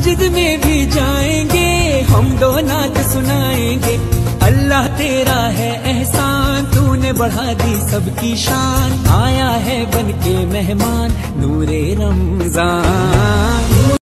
मस्जिद में भी जाएंगे, हम दो नात सुनाएंगे। अल्लाह तेरा है एहसान, तूने बढ़ा दी सबकी शान। आया है बन के मेहमान नूरे रमजान।